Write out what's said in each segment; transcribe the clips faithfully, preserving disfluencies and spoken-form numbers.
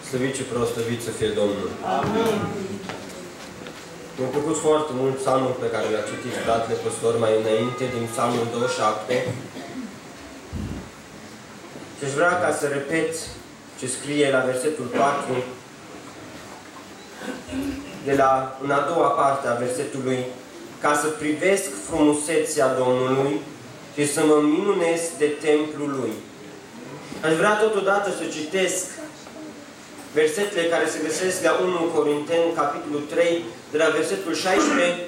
Slăvit și proslăvit să fie Domnul. Amin. Mi-a plăcut foarte mult psalmul pe care l-a citit fratele păstor mai înainte, din psalmul douăzeci și șapte. Și aș vrea ca să repet ce scrie la versetul patru, de la, în a doua parte a versetului, ca să privesc frumusețea Domnului și să mă minunez de templul Lui. Aș vrea totodată să citesc versetele care se găsesc la unu Corinteni, capitolul trei, de la versetul șaisprezece,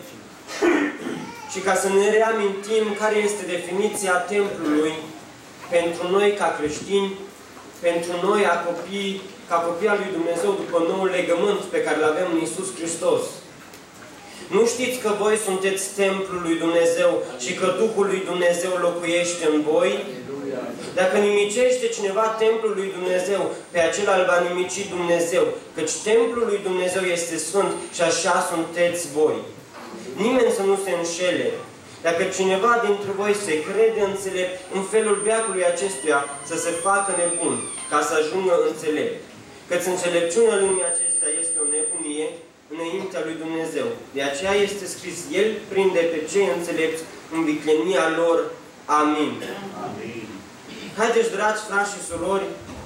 și ca să ne reamintim care este definiția templului pentru noi ca creștini, pentru noi a copii, ca copii al lui Dumnezeu după noul legământ pe care îl avem în Iisus Hristos. Nu știți că voi sunteți templul lui Dumnezeu și că Duhul lui Dumnezeu locuiește în voi? Dacă nimicește cineva templul lui Dumnezeu, pe acela îl va nimici Dumnezeu, căci templul lui Dumnezeu este sfânt și așa sunteți voi. Nimeni să nu se înșele. Dacă cineva dintre voi se crede înțelept, în felul veacului acestuia să se facă nebun, ca să ajungă înțelept. Căci înțelepciunea lumii acestea este o nebunie înaintea lui Dumnezeu. De aceea este scris, El prinde pe cei înțelepți în viclenia lor. Amin. Amin. Haideți, dragi frați și surori,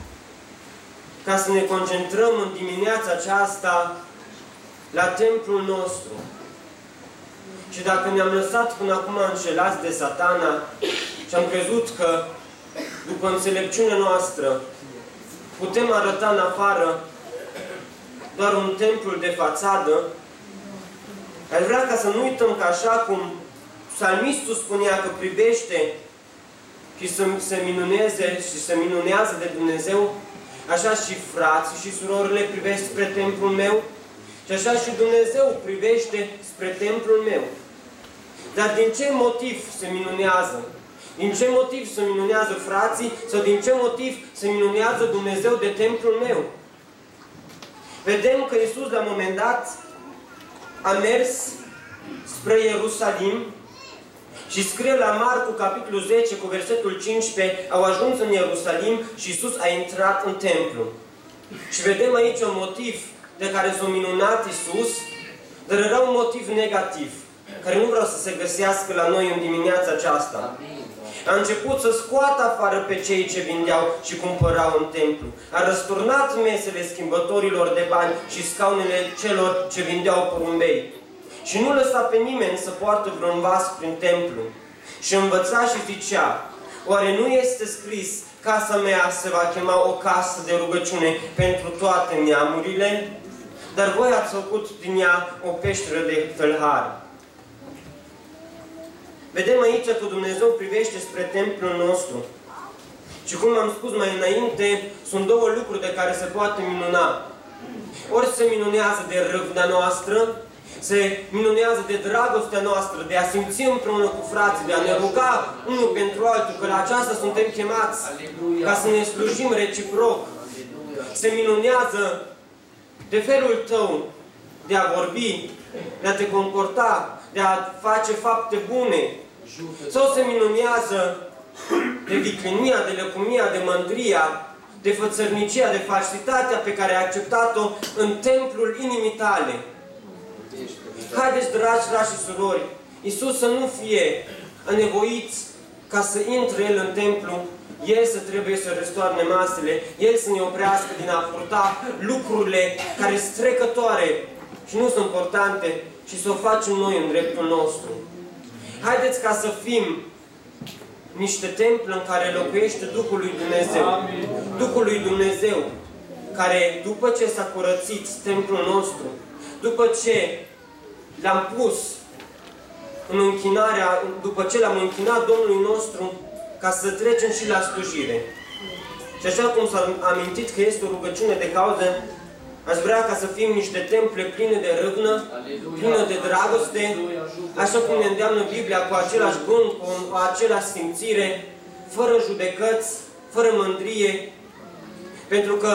ca să ne concentrăm în dimineața aceasta la templul nostru. Și dacă ne-am lăsat până acum înșelați de Satana și am crezut că după înțelepciunea noastră putem arăta în afară doar un templu de fațadă, aș vrea ca să nu uităm că așa cum psalmistul spunea că privește și să se minuneze și se minunează de Dumnezeu, așa și frații și surorile privesc spre templul meu și așa și Dumnezeu privește spre templul meu. Dar din ce motiv se minunează? Din ce motiv se minunează frații? Sau din ce motiv se minunează Dumnezeu de templul meu? Vedem că Iisus la un moment dat a mers spre Ierusalim și scrie la Marcu, capitolul zece, cu versetul cincisprezece, au ajuns în Ierusalim și Iisus a intrat în templu. Și vedem aici un motiv de care s-a minunat Iisus, dar era un motiv negativ, care nu vreau să se găsească la noi în dimineața aceasta. A început să scoată afară pe cei ce vindeau și cumpărau în templu. A răsturnat mesele schimbătorilor de bani și scaunele celor ce vindeau porumbei. Și nu lăsa pe nimeni să poartă vreun vas prin templu. Și învăța și zicea, oare nu este scris, casa mea se va chema o casă de rugăciune pentru toate neamurile? Dar voi ați făcut din ea o peșteră de tâlhari. Vedem aici că Dumnezeu privește spre templul nostru. Și cum am spus mai înainte, sunt două lucruri de care se poate minuna. Ori se minunează de râvna noastră, se minunează de dragostea noastră, de a simți împreună cu frații, de a ne ruga unul pentru altul, că la aceasta suntem chemați, Aleluia, ca să ne slujim reciproc. Aleluia. Se minunează de felul tău de a vorbi, de a te comporta, de a face fapte bune. Sau se minunează de viclenia, de lăcomia, de mândria, de fățărnicia, de falsitatea pe care ai acceptat-o în templul inimii tale. Haideți, dragi frați și surori, Iisus să nu fie anevoiți ca să intre El în templu, El să trebuie să răstoarne masele, El să ne oprească din a purta lucrurile care sunt trecătoare și nu sunt importante și să o facem noi în dreptul nostru. Haideți ca să fim niște temple în care locuiește Duhul lui Dumnezeu. Amin. Duhul lui Dumnezeu, care după ce s-a curățit templul nostru, după ce l-am pus în închinarea, după ce l-am închinat Domnului nostru, ca să trecem și la slujire. Și așa cum s-a amintit că este o rugăciune de cauză, aș vrea ca să fim niște temple pline de râvnă, pline de dragoste, așa cum ne îndeamnă Biblia, cu același gând, cu același simțire, fără judecăți, fără mândrie, pentru că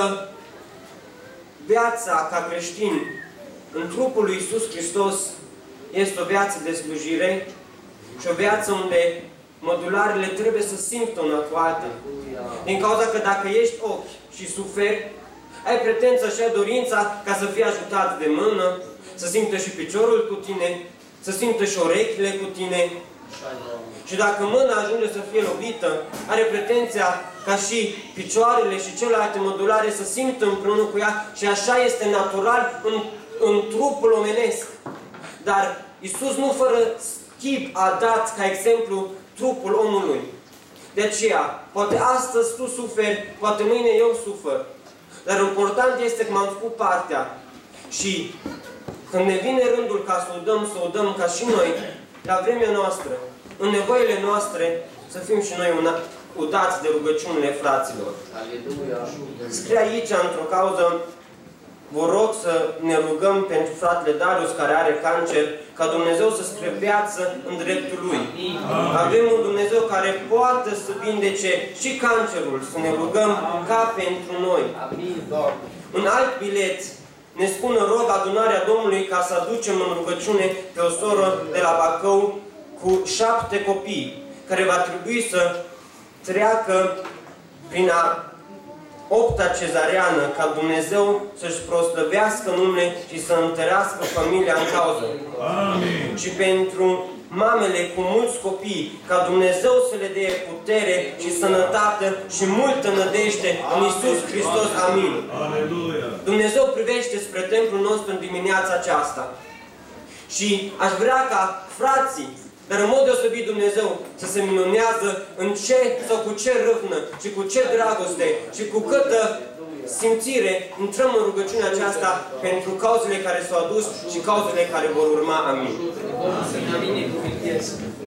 viața ca creștin în trupul lui Iisus Hristos este o viață de slujire și o viață unde mădularele trebuie să simtă una cu alta. Din cauza că dacă ești ochi și suferi, ai pretenția și ai dorința ca să fii ajutat de mână, să simtă și piciorul cu tine, să simtă și urechile cu tine. Și dacă mâna ajunge să fie lovită, are pretenția ca și picioarele și celelalte mădulare să simtă împreună cu ea și așa este natural în, în trupul omenesc. Dar Iisus nu fără schimb a dat ca exemplu trupul omului. De aceea, poate astăzi tu suferi, poate mâine eu sufăr. Dar important este că m-am făcut partea și când ne vine rândul ca să o dăm, să o dăm ca și noi, la vremea noastră, în nevoile noastre, să fim și noi una, udați de rugăciunile fraților. Scrie aici, într-o cauză, vă rog să ne rugăm pentru fratele Darius care are cancer, ca Dumnezeu să screpeață în dreptul lui. Avem un Dumnezeu care poate să vindece și cancerul, să ne rugăm ca pentru noi. Un alt bilet ne spune, rog adunarea Domnului ca să aducem în rugăciune pe o soră de la Bacău cu șapte copii, care va trebui să treacă prin a opta cezariană, ca Dumnezeu să-și proslăvească numele și să întărească familia în cauză. Amin. Și pentru mamele cu mulți copii, ca Dumnezeu să le dea putere și sănătate și multă nădejde în Iisus Hristos. Amin. Aleluia. Dumnezeu privește spre templul nostru în dimineața aceasta. Și aș vrea ca frații, dar în mod deosebit Dumnezeu să se minunează în ce sau cu ce râvnă și cu ce dragoste și cu câtă simțire intrăm în rugăciunea aceasta pentru cauzele care s-au adus și cauzele care vor urma. Amin.